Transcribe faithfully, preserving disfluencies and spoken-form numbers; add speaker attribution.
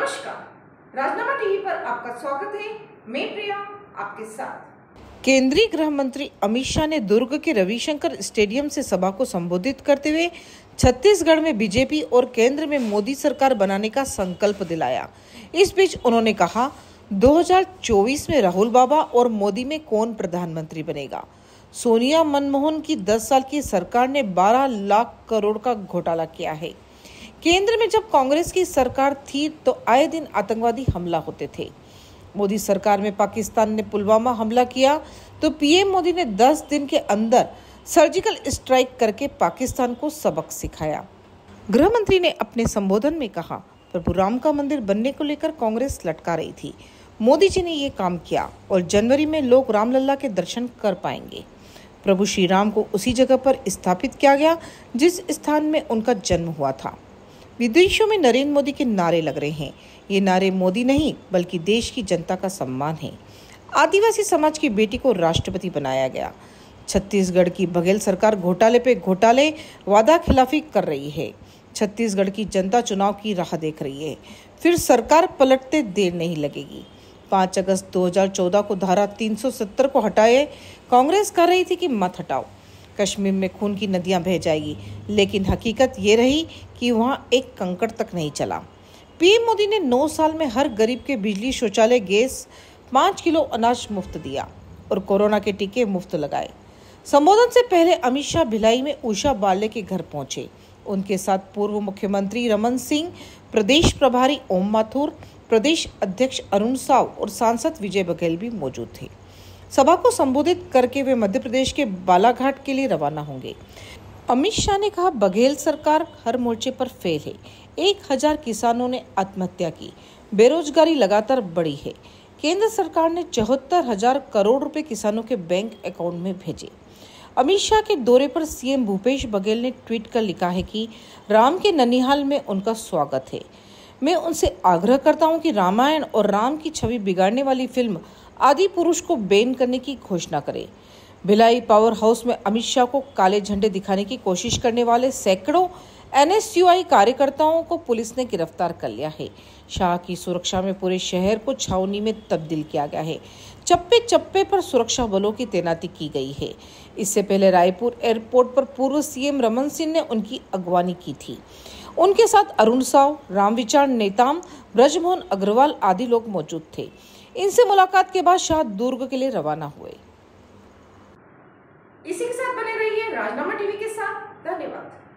Speaker 1: नमस्कार, राजनामा टीवी पर आपका स्वागत है। मैं प्रिया आपके साथ।
Speaker 2: केंद्रीय गृह मंत्री अमित शाह ने दुर्ग के रविशंकर स्टेडियम से सभा को संबोधित करते हुए छत्तीसगढ़ में बीजेपी और केंद्र में मोदी सरकार बनाने का संकल्प दिलाया। इस बीच उन्होंने कहा, दो हज़ार चौबीस में राहुल बाबा और मोदी में कौन प्रधानमंत्री बनेगा। सोनिया मनमोहन की दस साल की सरकार ने बारह लाख करोड़ का घोटाला किया है। केंद्र में जब कांग्रेस की सरकार थी तो आए दिन आतंकवादी हमला होते थे। मोदी सरकार में पाकिस्तान ने पुलवामा हमला किया तो पीएम मोदी ने दस दिन के अंदर सर्जिकल स्ट्राइक करके पाकिस्तान को सबक सिखाया। गृह मंत्री ने अपने संबोधन में कहा, प्रभु राम का मंदिर बनने को लेकर कांग्रेस लटका रही थी। मोदी जी ने ये काम किया और जनवरी में लोग रामलला के दर्शन कर पाएंगे। प्रभु श्री राम को उसी जगह पर स्थापित किया गया जिस स्थान में उनका जन्म हुआ था। विदेशों में नरेंद्र मोदी के नारे लग रहे हैं। ये नारे मोदी नहीं बल्कि देश की जनता का सम्मान है। आदिवासी समाज की बेटी को राष्ट्रपति बनाया गया। छत्तीसगढ़ की बघेल सरकार घोटाले पे घोटाले वादा खिलाफी कर रही है। छत्तीसगढ़ की जनता चुनाव की राह देख रही है। फिर सरकार पलटते देर नहीं लगेगी। पाँच अगस्त दो हज़ार चौदह को धारा तीन सौ सत्तर को हटाए कांग्रेस कह रही थी कि मत हटाओ, कश्मीर में खून की नदियां बह जाएगी, लेकिन हकीकत ये रही कि वहां एक कंकड़ तक नहीं चला। पीएम मोदी ने नौ साल में हर गरीब के बिजली, शौचालय, गैस, पाँच किलो अनाज मुफ्त दिया और कोरोना के टीके मुफ्त लगाए। संबोधन से पहले अमित शाह भिलाई में उषा बाले के घर पहुंचे। उनके साथ पूर्व मुख्यमंत्री रमन सिंह, प्रदेश प्रभारी ओम माथुर, प्रदेश अध्यक्ष अरुण साव और सांसद विजय बघेल भी मौजूद थे। सभा को संबोधित करके वे मध्य प्रदेश के बालाघाट के लिए रवाना होंगे। अमित शाह ने कहा, बघेल सरकार हर मोर्चे पर फेल है। एक हजार किसानों ने आत्महत्या की, बेरोजगारी लगातार बढ़ी है। केंद्र सरकार ने चौहत्तर हजार करोड़ रुपए किसानों के बैंक अकाउंट में भेजे। अमित शाह के दौरे पर सीएम भूपेश बघेल ने ट्वीट कर लिखा है कि राम के ननिहाल में उनका स्वागत है। मैं उनसे आग्रह करता हूं कि रामायण और राम की छवि बिगाड़ने वाली फिल्म आदि पुरुष को बैन करने की घोषणा करें। भिलाई पावर हाउस में अमित शाह को काले झंडे दिखाने की कोशिश करने वाले सैकड़ों एनएसयूआई कार्यकर्ताओं को पुलिस ने गिरफ्तार कर लिया है। शाह की सुरक्षा में पूरे शहर को छावनी में तब्दील किया गया है। चप्पे चप्पे पर सुरक्षा बलों की तैनाती की गई है। इससे पहले रायपुर एयरपोर्ट पर पूर्व सीएम रमन सिंह ने उनकी अगवानी की थी। उनके साथ अरुण साव, रामविचार नेताम, ब्रजमोहन अग्रवाल आदि लोग मौजूद थे। इनसे मुलाकात के बाद शाह दुर्ग के लिए रवाना हुए।
Speaker 1: इसी के साथ बने रहिए राजनामा टीवी के साथ। धन्यवाद।